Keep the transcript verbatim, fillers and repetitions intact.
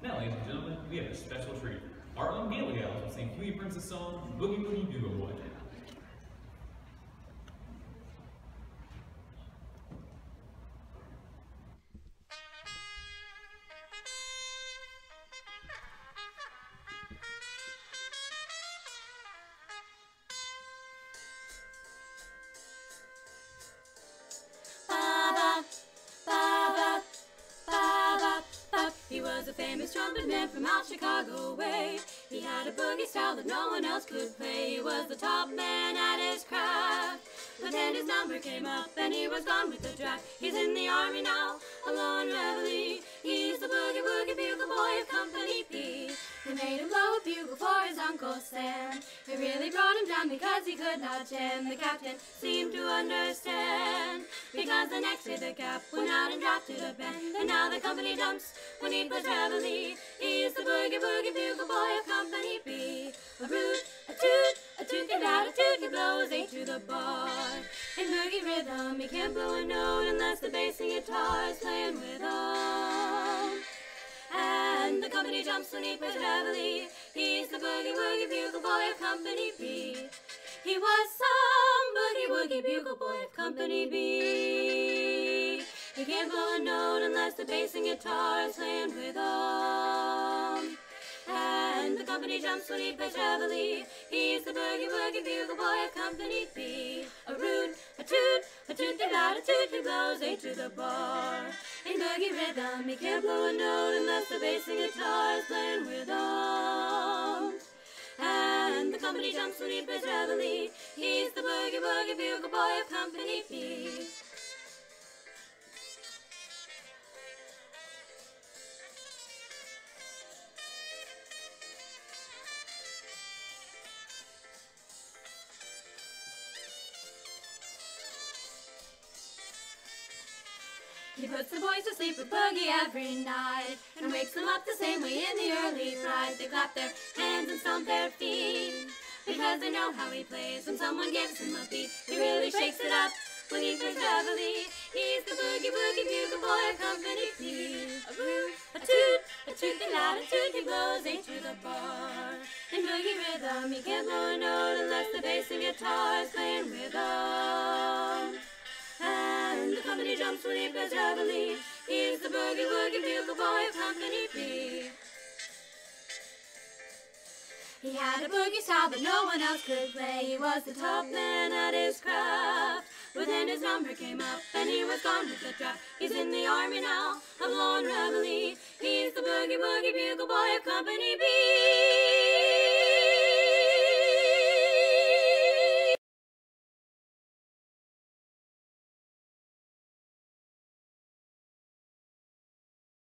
Now, ladies and gentlemen, we have a special treat. Our own Gala Gals will sing Huey Prince's song, Boogie Woogie Bugle Boy. He was a famous trumpet man from out Chicago way. He had a boogie style that no one else could play. He was the top man at his craft. But then his number came up and he was gone with the draft. He's in the army now, alone reveille. He's the boogie woogie bugle boy of Company B. They made him blow a bugle for his Uncle Sam. It really brought him down because he could not jam. The captain seemed to understand, because the next day the cap went out and drafted a band. And now the company jumps when he plays reveille. He's the boogie woogie bugle boy of Company B. A root, a toot, a toot, get out, a toot, he blows eight to the bar. In boogie rhythm, he can't blow a note unless the bass and guitar is playing with him. And the company jumps when he plays reveille. He's the boogie woogie bugle boy of Company B. He was some boogie woogie bugle boy of Company B. He can't blow a note unless the bass and guitar is playing with him. And the company jumps when he plays reveille. He's the boogie woogie bugle boy of Company B. A root, a toot, a toot, get out, a toot, he blows eight to the bar. In boogie rhythm, he can't blow a note unless the bass and guitar is playing with him. And the company jumps when he plays reveille. He's the boogie woogie bugle boy of Company B. He puts the boys to sleep with boogie every night and wakes them up the same way in the early fright. They clap their hands and stomp their feet because they know how he plays. When someone gives him a beat, he really shakes it up when he plays reveille. He's the boogie woogie bugle boy of Company B. A root, a toot, a toot, a loud, a toot, he blows eight to the bar. In boogie rhythm, he can't blow a note unless the bass and guitar is playing with him. And the company jumps when he plays reveille. He's the boogie woogie bugle boy of Company B. He had a boogie style that no one else could play. He was the top man at his craft. But then his number came up and he was gone with the draft. He's in the army now, of blowing reveille. He's the boogie woogie bugle boy of Company B.